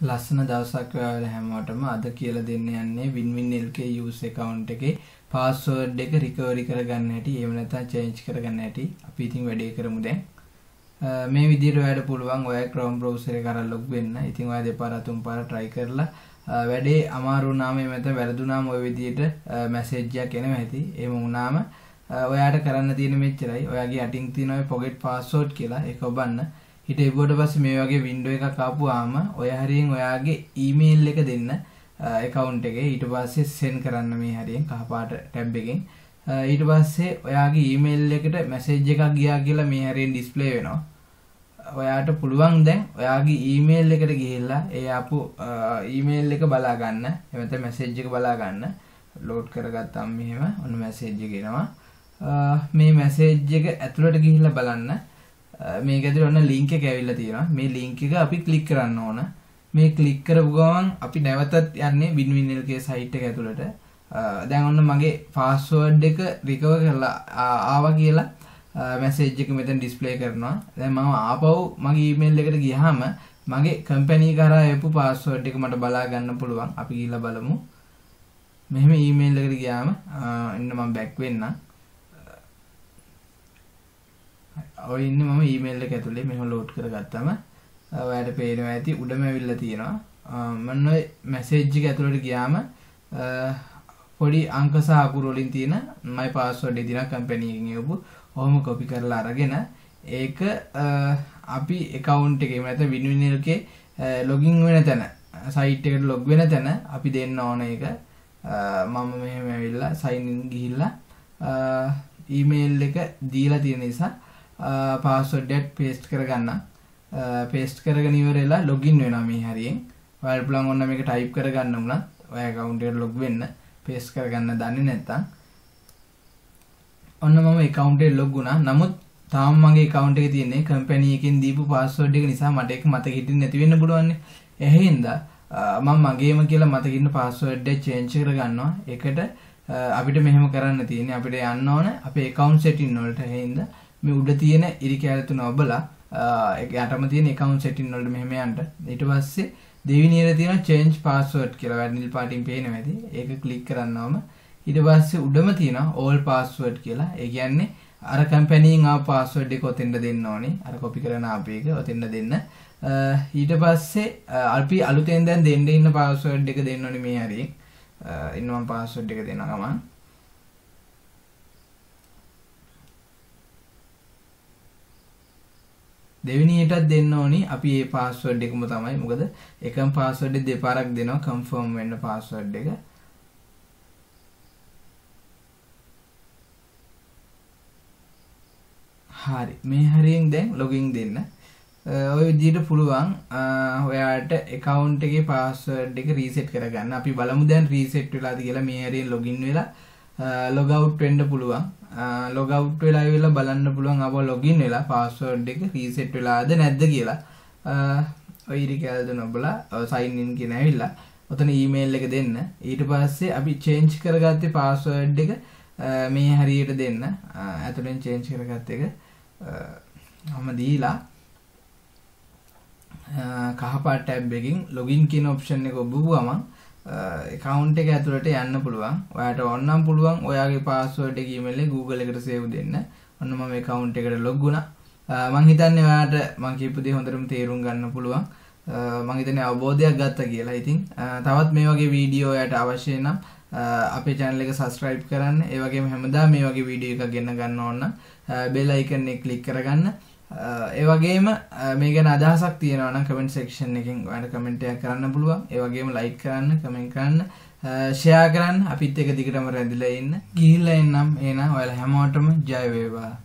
ලස්සන දවසක් ඔයාලා හැමෝටම අද කියලා දෙන්න යන්නේ WinWin LK use account එකේ password එක recovery කරගන්න හැටි එහෙම නැත්නම් change කරගන්න හැටි අපි ඉතින් වැඩේ කරමු දැන්. මේ විදිහට ඔයාලට පුළුවන් ඔයා Chrome browser එක කරලා log වෙන්න. ඉතින් ඔයා දෙපාර තුන් පාර try කරලා වැඩේ අමාරු වුණාම එහෙම නැත්නම් වැරදුනාම ඔය විදිහට message එකක් එනවා ඇති. එහෙම වුණාම ඔයාට කරන්න තියෙන මෙච්චරයි. ඔයාගේ යටින් තියෙන ඔය forget password කියලා ඒක ඔබන්න. ඊට එවුවට පස්සේ මේ වගේ වින්ඩෝ එකක් ආපුවාම ඔය හරියෙන් ඔයාගේ ඊමේල් එක දෙන්න account එකේ ඊට පස්සේ send කරන්න මේ හරියෙන් කහපාට tab එකෙන් ඊට පස්සේ ඔයාගේ ඊමේල් එකට message එකක් ගියා කියලා මේ හරියෙන් display වෙනවා. ඔයාට පුළුවන් දැන් ඔයාගේ ඊමේල් එකට ගිහිල්ලා ඒ ආපු ඊමේල් එක බලා ගන්න. එහෙම නැත්නම් message එක බලා ගන්න. load කරගත්තාම මෙහෙම ඔන්න message එක එනවා. මේ message එක ඇතුළට ගිහිල්ලා බලන්න. මේක ඇතුළේ ඔන්න link එක ඇවිල්ලා තියෙනවා. මේ link එක අපි click කරන්න ඕන. මේ click කරපු ගමන් අපි නැවතත් යන්නේ WinWin LK site එක ඇතුළට. දැන් ඔන්න මගේ password එක recover කරලා ආවා කියලා message එක මෙතන display කරනවා. දැන් මම ආපහු මගේ email එකට ගියාම මගේ company කරා එපු password එක මට බලා ගන්න පුළුවන්. අපි ගිහලා බලමු. මෙහෙම email එකට ගියාම එන්න මම back වෙන්නම්. ඔය ඉන්නේ මම ඊමේල් එක ඇතුලේ මෙහෙම ලෝඩ් කරගත්තම ඔයාලට පේනවා ඇති උඩම ඇවිල්ලා තියෙනවා. මම ඔය මැසේජ් එක ඇතුලට ගියාම පොඩි අංක සහ අකුරු වලින් තියෙන my password එක දිනා කම්පැනි එකෙන් එවපු ඔහොම කොපි කරලා අරගෙන ඒක අපි account එකේ නැත්නම් WinWin LK login වෙන තැන site එකට log වෙන තැන අපි දෙන්න ඕන ඒක. මම මෙහෙම ඇවිල්ලා sign in ගිහිල්ලා email එක දීලා තියෙන නිසා password එක paste කරගන්න. paste කරගෙන ඉවරලා login වෙනවා මේ හරියෙන්. ඔයාලට පුළුවන් ඔන්න මේක type කරගන්න උනත් ඔය account එකට log වෙන්න paste කරගන්න දන්නේ නැත්නම් ඔන්න මම account එකට log වුණා. නමුත් තාම මගේ account එකේ තියෙන්නේ company එකෙන් දීපු password එක නිසා මට ඒක මතක හිටින්නේ නැති වෙන්න පුළුවන් නේ. එහෙනම් මම මගේම කියලා මතක ඉන්න password එක change කරගන්නවා. ඒකට අපිට මෙහෙම කරන්න තියෙන්නේ අපිට යන්න ඕන අපේ account setting වලට. එහෙනම් මේ උඩ තියෙන ඉරි කැල තුන ඔබලා ඒක යටම තියෙන account setting වලට මෙහෙම යන්න. ඊට පස්සේ දෙවෙනියට තියෙන change password කියලා වැඩ නිල් පාටින් පේනවා ඇති. ඒක click කරනවාම ඊට පස්සේ උඩම තියෙන all password කියලා. ඒ කියන්නේ අර company එකෙන් ආව password එක ඔතෙන්ද දෙන්න ඕනේ. අර copy කරන ආපේ එක ඔතෙන්ද දෙන්න. ඊට පස්සේ අපි අලුතෙන් දැන් දෙන්න ඉන්න password එක දෙන්න ඕනේ මේ හරියෙන්. ඉන්නවා password එක දෙනවා ගමන්. දෙවෙනියටත් දෙන්න ඕනි අපි මේ password එකම තමයි. මොකද එකම password එක දෙපාරක් දෙනවා confirm වෙන්න password එක. හරි මේ හරියෙන් දැන් login දෙන්න. ඔය විදිහට පුළුවන් ඔයාලට account එකේ password එක reset කරගන්න. අපි බලමු දැන් reset වෙලාද කියලා. මේ හරියෙන් login වෙලා log out වෙන්න පුළුවන්. log out වෙලා ඉවරලා බලන්න පුළුවන් අපව login වෙලා password එක reset වෙලාද නැද්ද කියලා. ඔය ඉරි කැලේ දෙන ඔබලා sign in කියන ඇවිල්ලා ඔතන email එක දෙන්න. ඊට පස්සේ අපි change කරගත්තේ password එක මේ හරියට දෙන්න. අතලින් change කරගත්ත එක මම දීලා කහපාට tab එකකින් login කියන option එක ඔබුවම account එක ඇතුළට යන්න පුළුවන්. ඔයාට ඕනනම් පුළුවන් ඔයාගේ password එක email එක Google එකට save දෙන්න. ඔන්න මම account එකට log වුණා. මම හිතන්නේ ඔයාට මම කියපු දේ හොඳටම තේරුම් ගන්න පුළුවන්. මම හිතන්නේ අවබෝධයක් ගත්තා කියලා. ඉතින් තවත් මේ වගේ වීඩියෝ ඔයාට අවශ්‍ය නම් අපේ channel එක subscribe කරන්න. ඒ වගේම හැමදාම මේ වගේ වීඩියෝ එකක් ගෙන්න ගන්න ඕන නම් bell icon එක click කරගන්න. ඒ වගේම මේ ගැන අදහසක් තියෙනවා නම් comment section එකෙන් ඔයාලට comment එකක් කරන්න පුළුවන්. ඒ වගේම like කරන්න, comment කරන්න, share කරන්න. අපිත් එක දිගටම රැඳිලා ඉන්න. ගිහිල්ලා එන්නම්. එහෙනම් ඔයාලා හැමෝටම ජය වේවා.